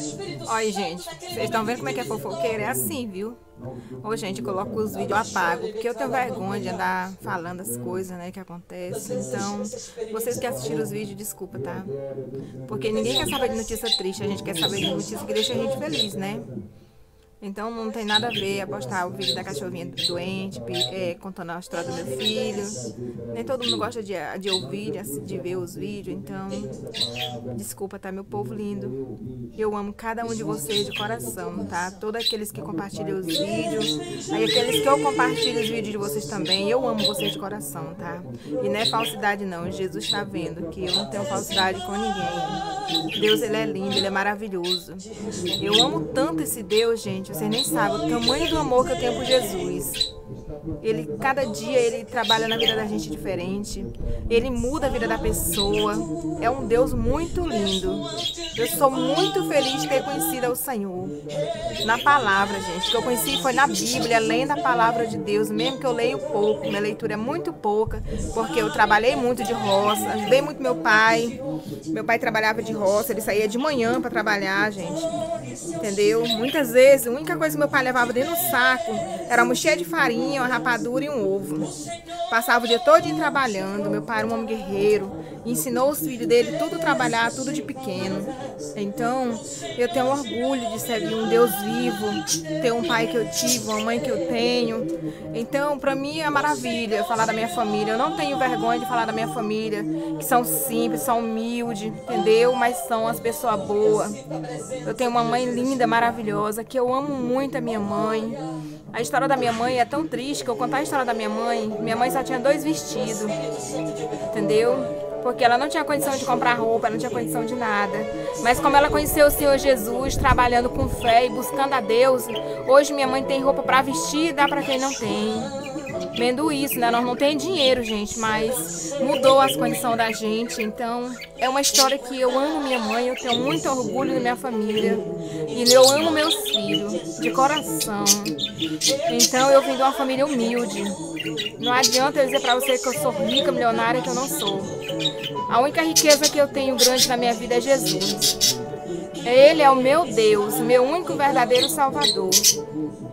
Olha, gente, vocês estão vendo como é que é fofoqueira? É assim, viu? Ô, gente, eu coloco os vídeos, eu apago, porque eu tenho vergonha de andar falando as coisas, né, que acontecem. Então, vocês que assistiram os vídeos, desculpa, tá? Porque ninguém quer saber de notícia triste, a gente quer saber de notícia que deixa a gente feliz, né? Então não tem nada a ver a postar o vídeo da cachorrinha doente, contando a história do meu filho. Nem todo mundo gosta de ouvir, de ver os vídeos, então desculpa, tá, meu povo lindo. Eu amo cada um de vocês de coração, tá? Todos aqueles que compartilham os vídeos, aí aqueles que eu compartilho os vídeos de vocês também, eu amo vocês de coração, tá? E não é falsidade não, Jesus tá vendo que eu não tenho falsidade com ninguém. Deus, ele é lindo, ele é maravilhoso. Eu amo tanto esse Deus, gente. Vocês nem sabem o tamanho do amor que eu tenho por Jesus. Ele, cada dia, ele trabalha na vida da gente diferente. Ele muda a vida da pessoa. É um Deus muito lindo. Eu sou muito feliz de ter conhecido o Senhor. Na palavra, gente. O que eu conheci foi na Bíblia, além da palavra de Deus. Mesmo que eu leio pouco, minha leitura é muito pouca. Porque eu trabalhei muito de roça. Ajudei muito meu pai. Meu pai trabalhava de roça. Ele saía de manhã para trabalhar, gente. Entendeu? Muitas vezes, a única coisa que meu pai levava dentro do saco era uma cheia de farinha, uma rapadura e um ovo. Passava o dia todo trabalhando. Meu pai era um homem guerreiro. Ensinou os filhos dele tudo a trabalhar, tudo de pequeno. Então, eu tenho orgulho de servir um Deus vivo, ter um pai que eu tive, uma mãe que eu tenho. Então, para mim é maravilha falar da minha família. Eu não tenho vergonha de falar da minha família, que são simples, são humildes, entendeu? Mas são as pessoas boas. Eu tenho uma mãe linda, maravilhosa, que eu amo muito a minha mãe. A história da minha mãe é tão triste que eu contar a história da minha mãe só tinha 2 vestidos, entendeu? Porque ela não tinha condição de comprar roupa, ela não tinha condição de nada. Mas como ela conheceu o Senhor Jesus, trabalhando com fé e buscando a Deus, hoje minha mãe tem roupa para vestir e dá para quem não tem. Vendo isso, né? Nós não temos dinheiro, gente, mas mudou as condições da gente. Então, é uma história que eu amo minha mãe, eu tenho muito orgulho da minha família. E eu amo meus filhos, de coração. Então, eu vim de uma família humilde. Não adianta eu dizer pra você que eu sou rica, milionária, que eu não sou. A única riqueza que eu tenho grande na minha vida é Jesus. Ele é o meu Deus, meu único verdadeiro Salvador.